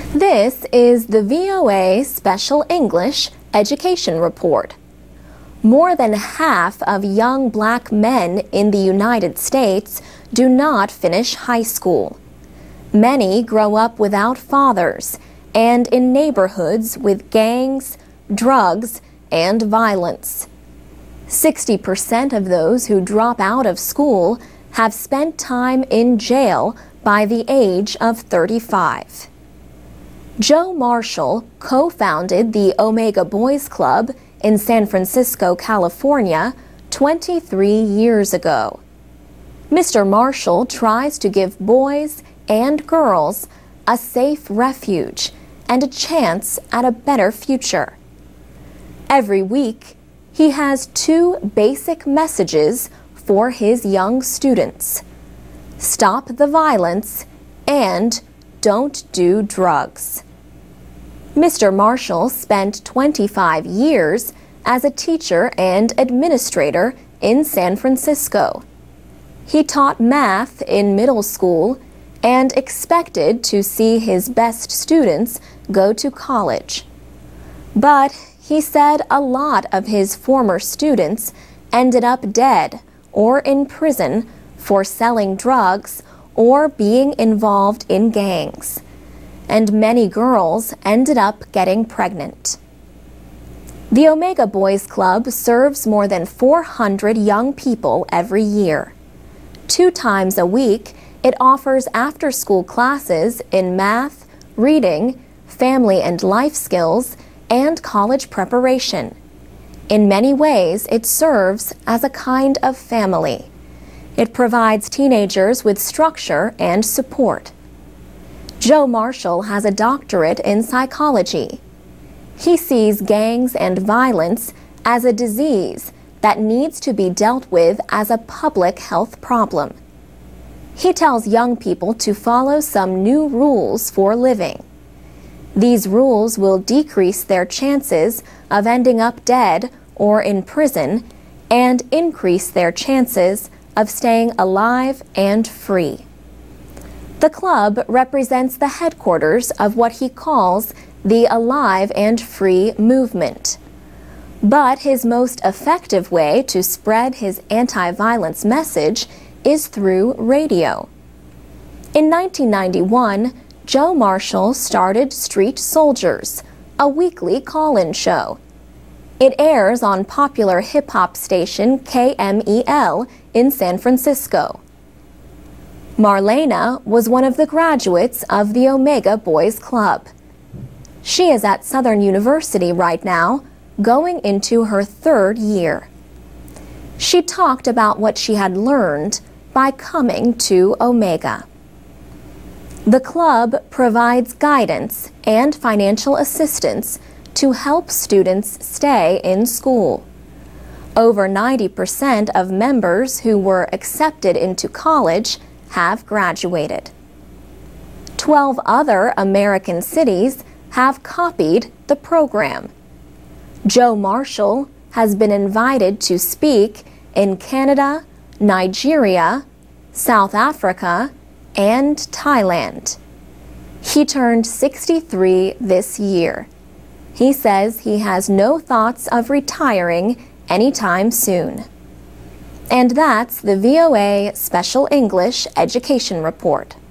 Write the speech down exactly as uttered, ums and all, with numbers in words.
This is the V O A Special English Education Report. More than half of young black men in the United States do not finish high school. Many grow up without fathers and in neighborhoods with gangs, drugs, and violence. sixty percent of those who drop out of school have spent time in jail by the age of thirty-five. Joe Marshall co-founded the Omega Boys Club in San Francisco, California, twenty-three years ago. Mister Marshall tries to give boys and girls a safe refuge and a chance at a better future. Every week, he has two basic messages for his young students: stop the violence and don't do drugs. Mister Marshall spent twenty-five years as a teacher and administrator in San Francisco. He taught math in middle school and expected to see his best students go to college. But he said a lot of his former students ended up dead or in prison for selling drugs or being involved in gangs, and many girls ended up getting pregnant. The Omega Boys Club serves more than four hundred young people every year. Two times a week, it offers after-school classes in math, reading, family and life skills, and college preparation. In many ways, it serves as a kind of family. It provides teenagers with structure and support. Joe Marshall has a doctorate in psychology. He sees gangs and violence as a disease that needs to be dealt with as a public health problem. He tells young people to follow some new rules for living. These rules will decrease their chances of ending up dead or in prison and increase their chances of staying alive and free. The club represents the headquarters of what he calls the Alive and Free movement. But his most effective way to spread his anti-violence message is through radio. In nineteen ninety-one, Joe Marshall started Street Soldiers, a weekly call-in show. It airs on popular hip-hop station K M E L in San Francisco. Marlena was one of the graduates of the Omega Boys Club. She is at Southern University right now, going into her third year. She talked about what she had learned by coming to Omega. The club provides guidance and financial assistance to help students stay in school. Over ninety percent of members who were accepted into college have graduated. Twelve other American cities have copied the program. Joe Marshall has been invited to speak in Canada, Nigeria, South Africa, and Thailand. He turned sixty-three this year. He says he has no thoughts of retiring anytime soon. And that's the V O A Special English Education Report.